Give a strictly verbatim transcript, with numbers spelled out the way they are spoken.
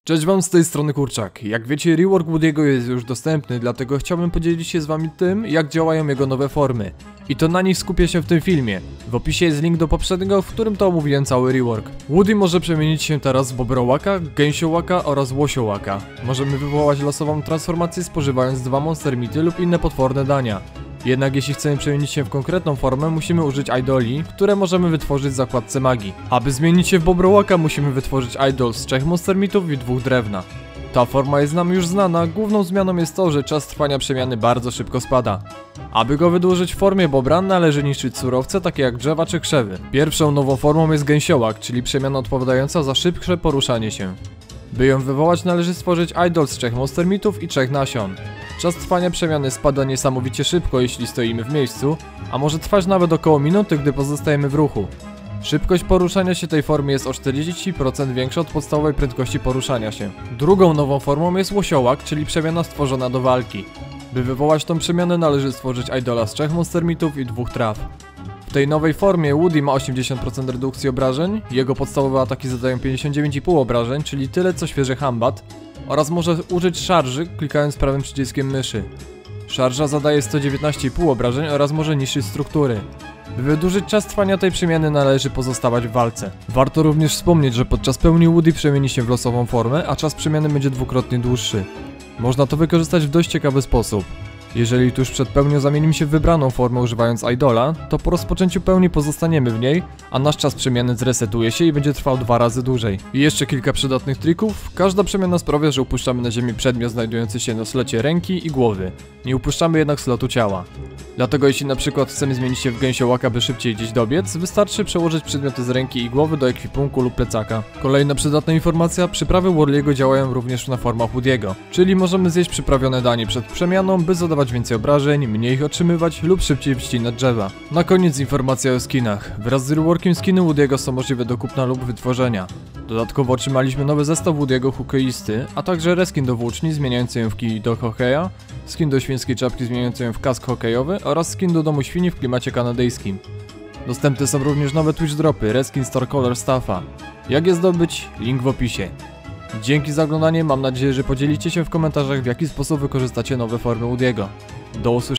Cześć wam, z tej strony Kurczak. Jak wiecie, rework Woody'ego jest już dostępny, dlatego chciałbym podzielić się z wami tym, jak działają jego nowe formy. I to na nich skupię się w tym filmie. W opisie jest link do poprzedniego, w którym to omówiłem cały rework. Woody może przemienić się teraz w bobrołaka, gęsiołaka oraz łosiołaka. Możemy wywołać losową transformację spożywając dwa monster meaty lub inne potworne dania. Jednak jeśli chcemy przemienić się w konkretną formę, musimy użyć idoli, które możemy wytworzyć w zakładce magii. Aby zmienić się w bobrołaka, musimy wytworzyć idol z trzech monster meatów i dwóch drewna. Ta forma jest nam już znana, główną zmianą jest to, że czas trwania przemiany bardzo szybko spada. Aby go wydłużyć w formie bobra, należy niszczyć surowce takie jak drzewa czy krzewy. Pierwszą nową formą jest gęsiołak, czyli przemiana odpowiadająca za szybsze poruszanie się. By ją wywołać, należy stworzyć idol z trzech monster meatów i trzech nasion. Czas trwania przemiany spada niesamowicie szybko, jeśli stoimy w miejscu, a może trwać nawet około minuty, gdy pozostajemy w ruchu. Szybkość poruszania się tej formy jest o czterdzieści procent większa od podstawowej prędkości poruszania się. Drugą nową formą jest łosiołak, czyli przemiana stworzona do walki. By wywołać tą przemianę, należy stworzyć idola z trzech monster meatów i dwóch traw. W tej nowej formie Woody ma osiemdziesiąt procent redukcji obrażeń, jego podstawowe ataki zadają pięćdziesiąt dziewięć i pół obrażeń, czyli tyle co świeży Hambat, oraz może użyć szarży, klikając prawym przyciskiem myszy. Szarża zadaje sto dziewiętnaście i pół obrażeń oraz może niszczyć struktury. By wydłużyć czas trwania tej przemiany, należy pozostawać w walce. Warto również wspomnieć, że podczas pełni Woody przemieni się w losową formę, a czas przemiany będzie dwukrotnie dłuższy. Można to wykorzystać w dość ciekawy sposób. Jeżeli tuż przed pełnią zamienimy się w wybraną formę używając idola, to po rozpoczęciu pełni pozostaniemy w niej, a nasz czas przemiany zresetuje się i będzie trwał dwa razy dłużej. I jeszcze kilka przydatnych trików. Każda przemiana sprawia, że upuszczamy na ziemię przedmiot znajdujący się na slocie ręki i głowy. Nie upuszczamy jednak slotu ciała. Dlatego jeśli na przykład chcemy zmienić się w gęsiołaka, by szybciej gdzieś dobiec, wystarczy przełożyć przedmioty z ręki i głowy do ekwipunku lub plecaka. Kolejna przydatna informacja, przyprawy Worley'ego działają również na formach Woody'ego, czyli możemy zjeść przyprawione danie przed przemianą, by zadawać więcej obrażeń, mniej ich otrzymywać lub szybciej wścinać drzewa. Na koniec informacja o skinach. Wraz z reworkiem skiny Woody'ego są możliwe do kupna lub wytworzenia. Dodatkowo otrzymaliśmy nowy zestaw Woody'ego hokeisty, a także reskin do włóczni zmieniający ją w kij do hokeja, skin do świńskiej czapki zmieniający ją w kask hokejowy oraz skin do domu świni w klimacie kanadyjskim. Dostępne są również nowe Twitch dropy, reskin Star Color Staffa. Jak je zdobyć? Link w opisie. Dzięki za oglądanie, mam nadzieję, że podzielicie się w komentarzach, w jaki sposób wykorzystacie nowe formy Woody'ego. Do usłyszenia.